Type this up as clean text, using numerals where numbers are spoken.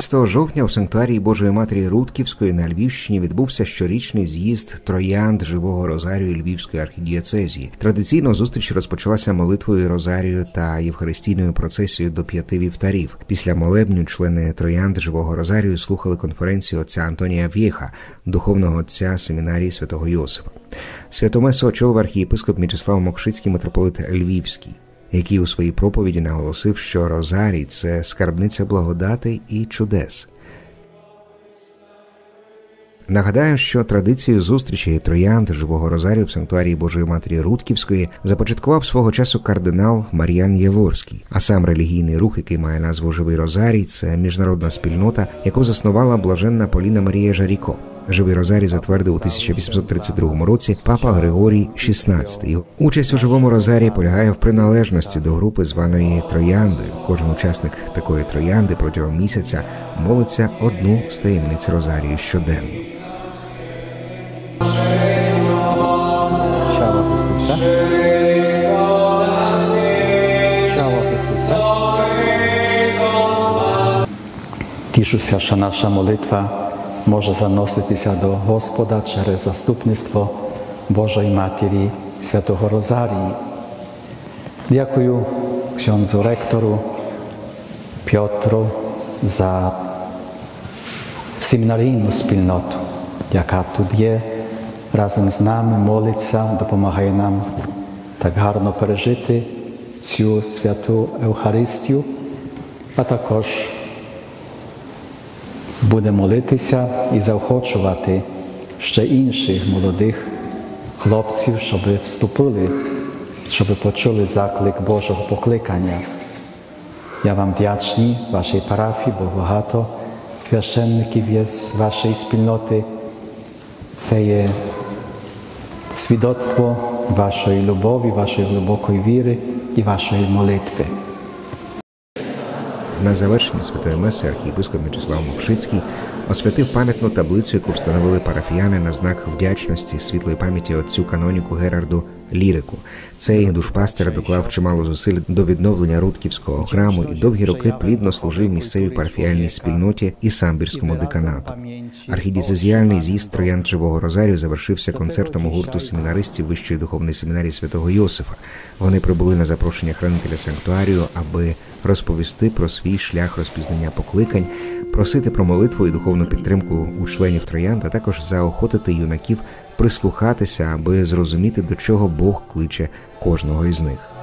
17 жовтня у санктуарії Божої Матері Рудківської на Львівщині відбувся щорічний з'їзд троянд Живого Розарію Львівської архідієцезії. Традиційно зустріч розпочалася молитвою Розарію та євхаристійною процесією до 5 вівтарів. Після молебню члени троянд Живого Розарію слухали конференцію отця Антонія В'єха, духовного отця семінарії святого Йосифа. Святомесу очолив архієпископ Мічеслав Мокшицький, митрополит Львівський, який у своїй проповіді наголосив, що Розарій – це скарбниця благодати і чудес. Нагадаю, що традицію зустрічі троянд Живого Розарію в санктуарії Божої Матері Рудківської започаткував свого часу кардинал Мар'ян Яворський. А сам релігійний рух, який має назву «Живий Розарій» – це міжнародна спільнота, яку заснувала блаженна Поліна Марія Жаріко. Живий Розарій затвердив у 1832 році папа Григорій XVI. Участь у Живому Розарії полягає в приналежності до групи, званої трояндою. Кожен учасник такої троянди протягом місяця молиться одну з таємниць Розарію щоденно. Слава Христуса! Слава Христуса! Тішуся, що наша молитва може заноситися до Господа через заступництво Божої Матері Святого Розарії. Дякую księdzu ректору Пьотру за семінарійну спільноту, яка тут є, разом з нами молиться, допомагає нам так гарно пережити цю святу Евхаристію, а також буде молитися і заохочувати ще інших молодих хлопців, щоб вступили, щоб почули заклик Божого покликання. Я вам вдячний, вашій парафії, бо багато священників є з вашої спільноти. Це є свідоцтво вашої любові, вашої глибокої віри і вашої молитви. На завершення Святої Меси архієпископ Мічеслав Мокшицький освятив пам'ятну таблицю, яку встановили парафіяни на знак вдячності світлої пам'яті отцю каноніку Герарду Лірику. Цей душпастер доклав чимало зусиль до відновлення Рудківського храму і довгі роки плідно служив місцевій парафіяльній спільноті і самбірському деканату. Архідієцезіальний з'їзд троянд Живого Розарію завершився концертом у гурту семінаристів Вищої духовної семінарії святого Йосифа. Вони прибули на запрошення хранителя санктуарію, аби розповісти про свій шлях розпізнання покликань, просити про молитву і духовну підтримку у членів троянд, а також заохотити юнаків прислухатися, аби зрозуміти, до чого Бог кличе кожного із них.